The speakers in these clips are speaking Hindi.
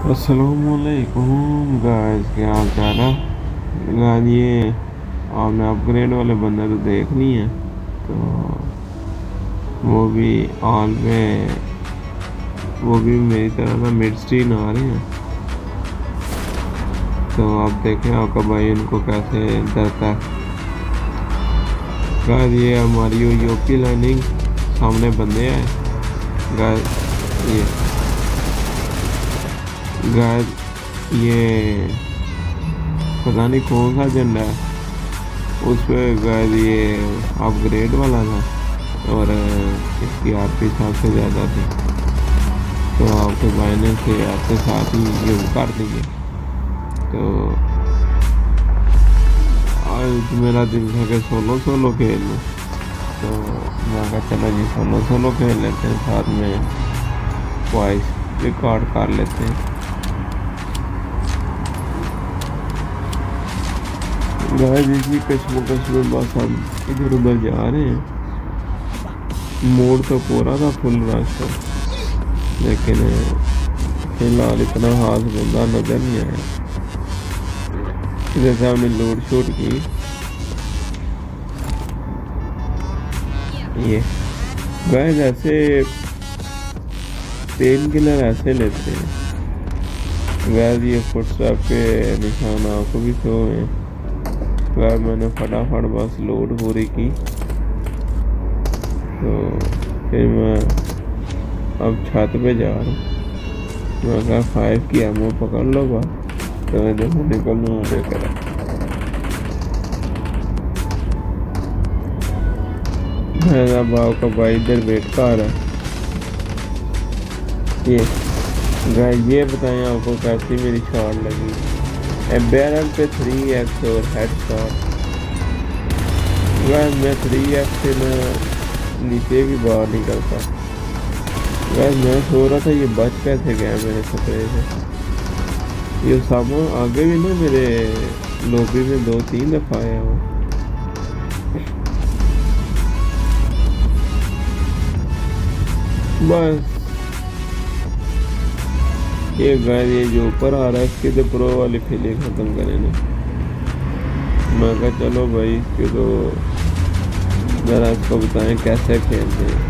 अस्सलामुअलैकुम गाइस, क्या हाल चाल है गाइस। ये आपने अपग्रेड वाले बंदे तो देख लिए हैं, तो वो भी ऑल में वो भी मेरी तरह ना मिड स्ट्रीम आ रहे हैं। तो आप देखें आपका भाई उनको कैसे डरता है गाइस। ये हमारी यूपी लाइनिंग सामने बंदे हैं गाइस। ये गाइस ये पता नहीं कौन सा झंडा है, उस पर गाइस ये अपग्रेड वाला था और इसकी आरपी सबसे ज़्यादा थी, तो आपके भाई ने से आपके साथ ही यूज कर दिए। तो आज मेरा दिल था कि सोलो सोलो खेल लूँ, तो मैं कहा चलो जी सोलो सोलो खेल लेते हैं, साथ में वॉइस रिकॉर्ड कर लेते हैं। गाइस इसी कश्मकश में बस हम इधर उधर जा रहे हैं। मोड़ तो पूरा था फुल रश था, लेकिन फिलहाल इतना खास बंदा नजर नहीं आया। जैसे हमने लोड शूट की, ये गाइस ऐसे पेन किलर ऐसे लेते हैं गाइस। ये फुटस्टेप के निशान आपको भी शो है गाइस। मैंने फटाफट बस लोड पूरी की, तो फिर मैं अब छत पे जा रहा हूँ। मैं कहा 5 की एमओ पकड़ लो बस, तो मैं जब निकलूँ लेकर मेरा बाप का भाई इधर वेट कर रहा है। ये गाइस ये बताएं आपको कैसी मेरी शॉट लगी। बैरल पे 3x और हेड शॉट गाइस। मैं 3x से मैं नीचे भी बाहर निकलता गाइस। मैं सो रहा था, ये बच कैसे गया मेरे स्प्रे से। ये सामने आगे भी ना मेरे लॉबी में 2-3 दफा आया वो। बस ये गाइस ये जो ऊपर आ रहा है इसके तो प्रो वाली फीलिंग खत्म करेंगे। मैं कहा चलो भाई इसके तो जरा इसको बताएं कैसे खेलते हैं।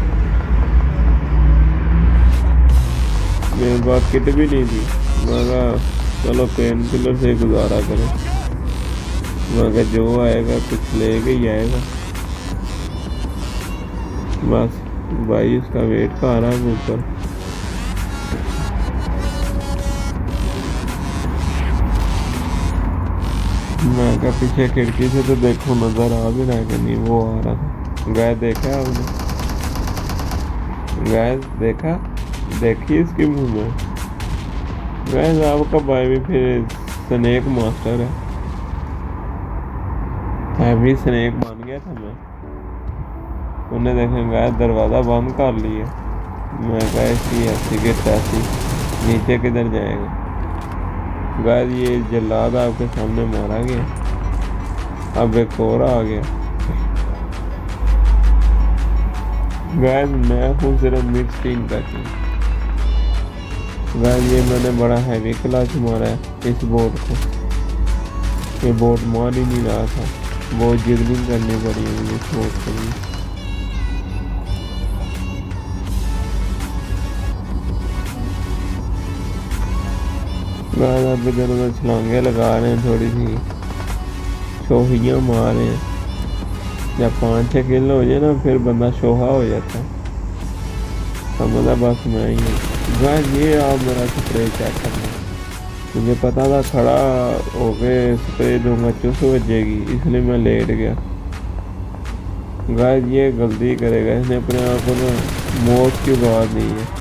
मेरे पास किट भी नहीं थी, मैं कहा चलो पेन किलर से गुजारा करें। मैं कहा जो आएगा कुछ लेके ही आएगा। बस भाई उसका वेट कर रहा है ऊपर। मैं क्या पीछे खिड़की से तो देखो नजर आ भी रहा है कि नहीं, वो आ रहा था। गाय देखा आपने? गाय देखा, देखी इसके मुंह में। गाय आपका भाई भी फिर स्नेक मास्टर है भी स्नेक बन गया था। मैं उन्हें देखे गाय दरवाज़ा बंद कर लिया। मैं कहा इसकी ऐसी कि तैसी नीचे किधर जाएगा। गाय ये जल्लाद आपके सामने मारा गया, अब एक और आ गया। गाय मैं हूँ सिर्फ मिक्स टीम का टीम। गाय ये मैंने बड़ा हैवी क्लच मारा है इस बोट को। ये बोट मार ही नहीं रहा था, बहुत जिगलिंग करनी पड़ी मुझे इस बोट के लिए। गाय अब इधर उधर छलांगे लगा रहे हैं, थोड़ी सी शोहियाँ मार रहे हैं। जब 5-6 किल हो जाए ना फिर बंदा शोहा हो जाता है, समझा। बस मैं ही हूँ गाइस। ये आप मेरा स्प्रे चेक करना, मुझे पता था खड़ा होके स्प्रे दूंगा चुस बजेगी, इसलिए मैं लेट गया। गाइस ये गलती करेगा, इसने अपने आप को ना मौत की बात नहीं है।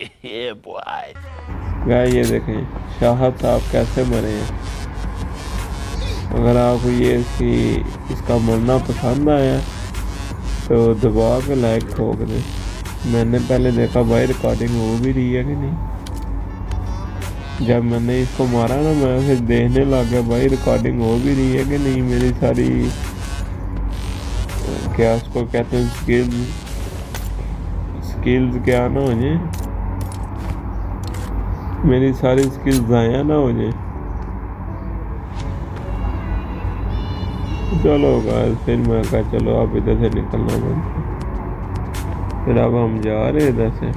गाइस ये देखें शाहद साहब कैसे मरे हैं। अगर आपको ये इसका मरना पसंद आया तो दबा के लाइक ठोक दें। मैंने पहले देखा भाई रिकॉर्डिंग हो भी रही है कि नहीं। जब मैंने इसको मारा ना मैं फिर देखने लग गया भाई रिकॉर्डिंग हो भी रही है कि नहीं। मेरी सारी क्या उसको कहते हैं स्किल्स क्या ना हो जाए। मेरी सारी स्किल्स ज़ाया ना हो जाए। चलो गाइस, फिर मैं कहा चलो अब इधर से निकलना बनता। फिर अब हम जा रहे इधर से।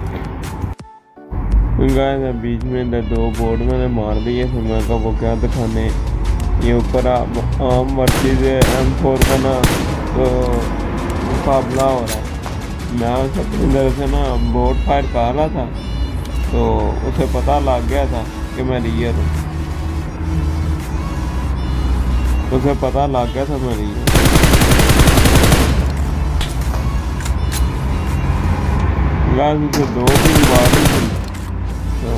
गाइस बीच में इधर 2 बोर्ड मैंने मार दिए। फिर मैं कहा वो क्या दिखाने, ये ऊपर आम मर्सीज M4 का ना तो मुकाबला हो रहा है। मैं उसे अपनी तरफ से ना बोर्ड फायर कर रहा था, तो उसे पता लग गया था कि मैं रियर हूँ। उसे पता लग गया था मैं रियर। उसे 2-3 बार थी, तो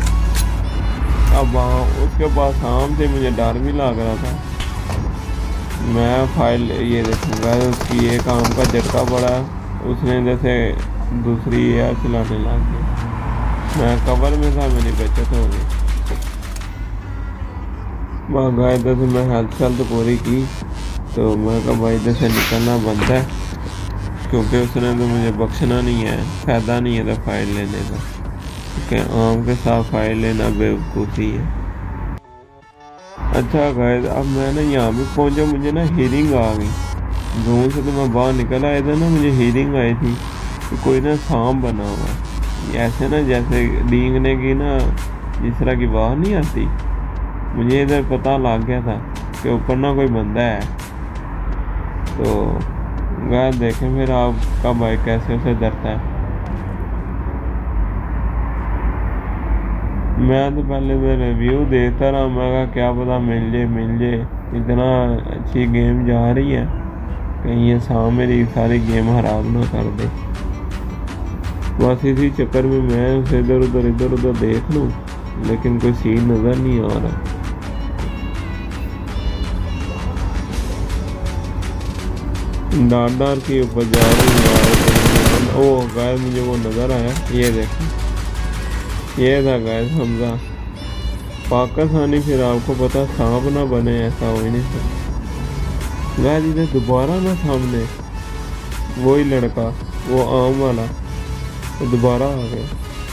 अब उसके पास आम थे, मुझे डर भी लग रहा था। मैं फाइल ये देखूँगा, उसकी एक आम का झटका पड़ा, उसने जैसे दूसरी एयर चलाने लग गया। मैं कवर में था, मेरी बचत हो गई। वहाँ इधर से मैं हेल्थ पूरी की, तो मैं कहा भाई इधर से निकलना बनता है, क्योंकि उसने तो मुझे बख्शना नहीं है, फ़ायदा नहीं है तो फाइल लेने का, क्योंकि आम के साथ फाइल लेना बेवकूफ़ी है। अच्छा गाइस, अब मैं ना यहाँ पे पहुँचा, मुझे ना हीरिंग आ गई। रूम से तो मैं बाहर निकल आया था ना, मुझे हीरिंग आई थी कि कोई ना सांप बना हुआ है, ऐसे ना जैसे डींगने की ना जिस तरह की आवाज़ नहीं आती। मुझे इधर पता लग गया था कि ऊपर ना कोई बंदा है। तो गाइस देखें फिर आपका भाई कैसे उसे डरता है। मैं तो पहले तो रिव्यू देता रहा, मैं कहा क्या पता मिल जाए। इतना अच्छी गेम जा रही है, कहीं ये सांप मेरी सारी गेम खराब ना कर दे। बस इसी चक्कर में मैं उसे इधर उधर देख लूँ, लेकिन कोई सीन नज़र नहीं आ रहा। डार के ऊपर जा रही। ओ गाइस, मुझे वो नज़र आया, ये देखो, ये था गाइस हमजा पाकिस्तानी। फिर आपको पता सांप ना बने, ऐसा हो ही नहीं सकता। गाइस इधर दोबारा ना सामने वही लड़का, वो आम वाला, तो दोबारा आ गया।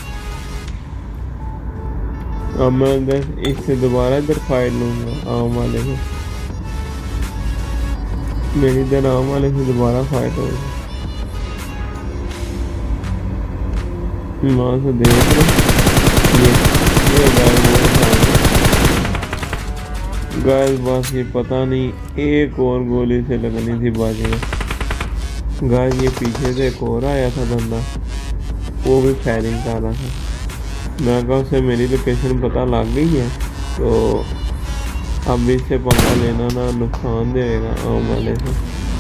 अब मैं इधर इससे दोबारा इधर फाइट लूँगा आम वाले को। मेरी इधर आम वाले से दोबारा फाइट होगी। वहाँ से देख लो, ये गाइस बस ये पता नहीं, एक और गोली से लगनी थी बाजी में। गाइस ये पीछे से एक और आया था बंदा, वो भी फायरिंग कर रहा था। मैं कहा उसे मेरी लोकेशन पता लग गई है, तो अब इससे पंगा लेना ना नुकसान देगा आम वाले से।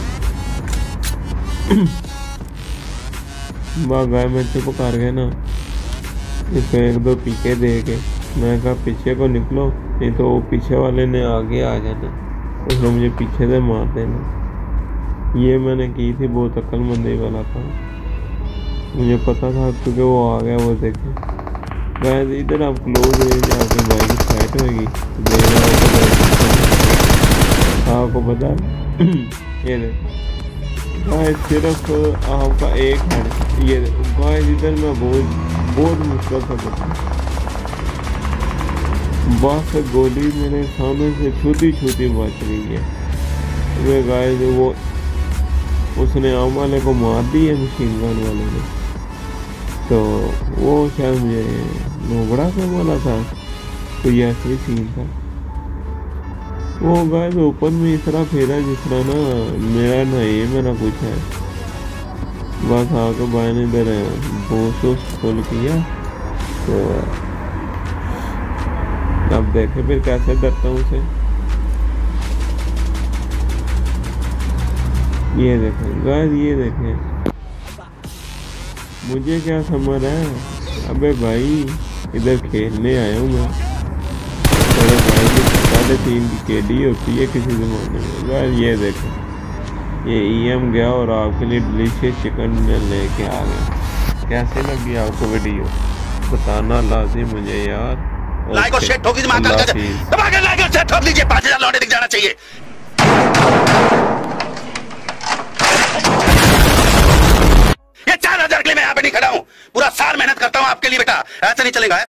गाय में चुप कर गए ना, इसको 1-2 पीके दे के मैं कहा पीछे को निकलो, नहीं तो वो पीछे वाले ने आगे आ जाना, उसने मुझे पीछे से मार देना। ये मैंने की थी बहुत अक्लमंदी वाला काम, मुझे पता था क्योंकि वो आ गया। वो देखे गाइस इधर आप क्लोज रेंज आके भाई की फाइट होगी, आपको पता ये गाइस सिर्फ आपका एक है। ये गाइस इधर मैं बहुत मुश्किल था बस गोली मेरे सामने से छोटी बच रही है। वे गाइस वो उसने आम वाले को मार दी है, मशीन गन वाले ने, तो वो शायद मुझे नोबड़ा से बोला था, तो ये ऐसे ही सीन था। वो गाइस ऊपर में इस तरह फेरा जिस तरह ना मेरा ना ये मेरा कुछ है। बस आके भाई ने इधर बोस खोल किया, तो अब देखे फिर कैसे डरता हूँ उसे। ये देखें गाइस, ये देखें मुझे क्या समझ है। अबे भाई इधर खेलने आया हूँ मैं, मेरे भाई की 3.5 की केडी होती है किसी ज़माने में। गाइस ये देखें, ये EM गया और आपके लिए डिलीशियस चिकन लेके आ गया। कैसे लगी आपको वीडियो बताना लाजिम मुझे यार। लाइक और शेयर ठोक दीजिए, दबा के लाइक और शेयर ठोक दीजिए, 5000 लौटे दिख जाना चाहिए। ये 4000 के लिए मैं यहाँ पे नहीं खड़ा हूँ, पूरा साल मेहनत करता हूँ आपके लिए बेटा, ऐसा नहीं चलेगा।